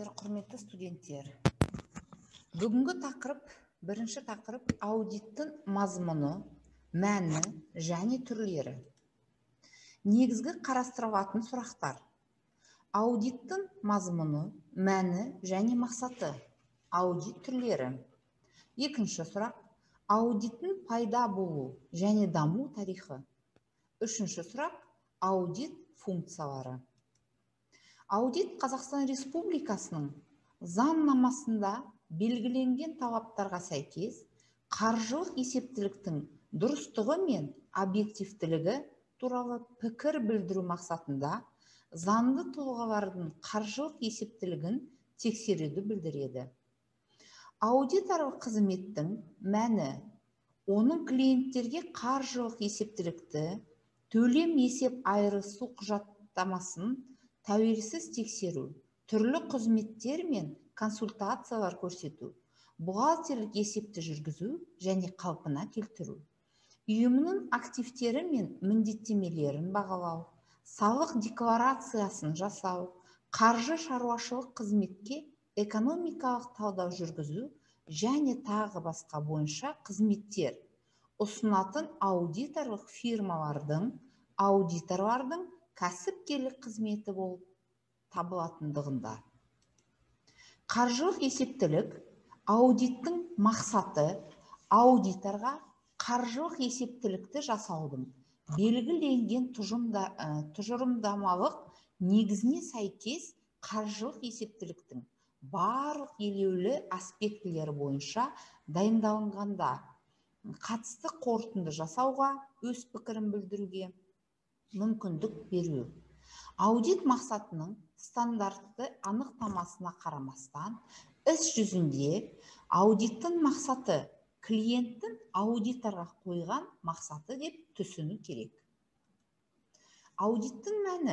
құрметті студенттер. Бүгінгі бірінші тақырып аудиттің мазмұны, мәні және түрлері. Негізгі қарастырылатын сұрақтар. Аудиттің мазмұны, мәні және мақсаты. Аудит түрлері. Екінші сұрақ. Аудиттің пайда болу және даму тарихы. Үшінші сұрақ. Аудит функциялары. Аудит Қазақстан Республикасының заңнамасында белгіленген талаптарға сәйкес қаржылық есептіліктің дұрыстығы мен объективтілігі туралы пікір білдіру мақсатында заңды тұлғалардың қаржылық есептілігін тексеруді білдіреді. Аудиторлық қызметтің мәні оның клиенттерге қаржылық есептілікті, төлем есеп айырысу құжаттамасын тәуелсіз тексеру, түрлі қызметтер мен консультациялар көрсету, бухгалтерлік есепті жүргізу және қалпына келтіру, ұйымның активтері мен міндеттемелерін бағалау, салық декларациясын жасау, қаржы шаруашылық қызметке экономикалық талдау жүргізу және тағы басқа бойынша қызметтер ұсынатын аудиторлық фирмалардың аудиторлардың кәсіпкерлік қызметі болып табылатындығында. Қаржылық есептілік аудиттің мақсаты аудиторға қаржылық есептілікті жасаудың белгіленген тұжырымдамалық негізіне сәйкес қаржылық есептіліктің барлық елеулі аспектілері бойынша дайындалғанда қатысты қорытынды жасауға, өз пікірін білдіруге мүмкіндік беру. Аудит мақсатының стандартты анықтамасына қарамастан, іс жүзінде аудиттің мақсаты клиенттің аудиторға қойған мақсаты деп түсіну керек. Аудиттің мәні.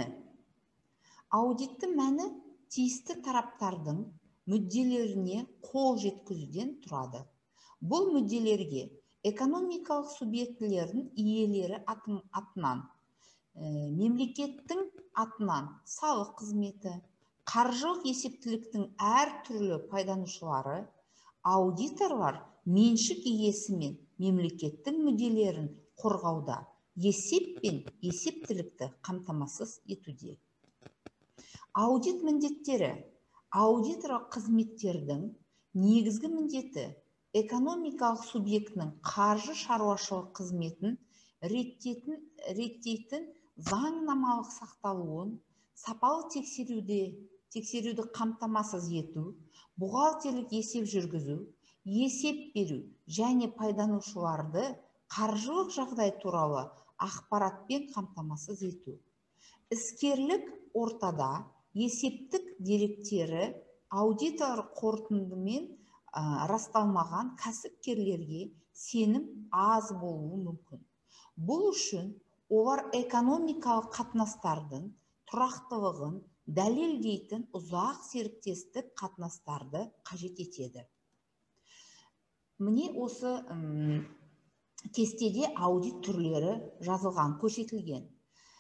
Аудиттің мәні тиісті тараптардың мүдделеріне қол жеткізуден тұрады. Бұл мүдделерге экономикалық субъектілердің иелері атынан, мемлекеттің атынан салық қызметі, қаржылық есептіліктің әр түрлі пайдаланушылары, аудиторлар меншік иесі мен мемлекеттің мүдделерін қорғауда есеп пен есептілікті қамтамасыз етуде. Аудит міндеттері. Аудиторлық қызметтердің негізгі міндеті экономикалық субъектінің қаржы шаруашылық қызметін реттейтін заңнамалық сақталуын, сапалы тексеруді қамтамасыз ету, бухгалтерлік есеп жүргізу, есеп беру және пайдаланушыларды қаржылық жағдай туралы ақпаратпен қамтамасыз ету. Іскерлік ортада есептік деректері аудитор қорытындымен расталмаған кәсіпкерлерге сенім аз болуы мүмкін. Бұл үшін олар экономикалық қатынастардың тұрақтылығын дәлелдейтін ұзақ серіктестік қатынастарды қажет етеді. Міне осы кестеде аудит түрлері жазылған, көрсетілген.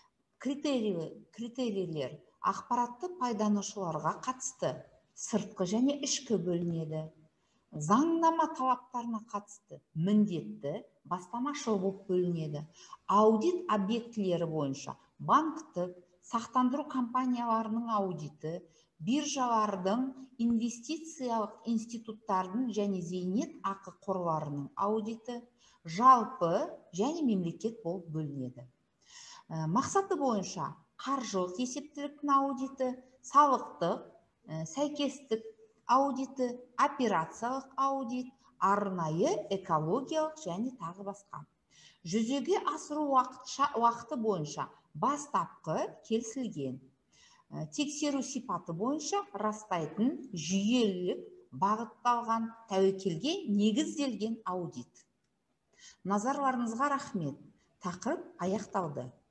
Критерийлер ақпаратты пайдаланушыларға қатысты сыртқы және ішкі бөлінеді. Заңнама талаптарына қатысты міндетті бастамашыл болып бөлінеді. Аудит объектілері бойынша банктік, сақтандыру компанияларының аудиті, биржалардың, инвестициялық институттардың және зейнет ақы қорларының аудиті, жалпы және мемлекет болып бөлінеді. Мақсаты бойынша қаржылық есептіліктің аудиті, салықтық, сәйкестік аудиті, операциялық аудит, арнайы экологиялық және тағы басқа. Жүзеге асыру уақыты бойынша бастапқы келісілген. Тексеру сипаты бойынша растайтын жүйелік бағытталған тәуекелге негізделген аудит. Назарларыңызға рахмет. Тақырып аяқталды.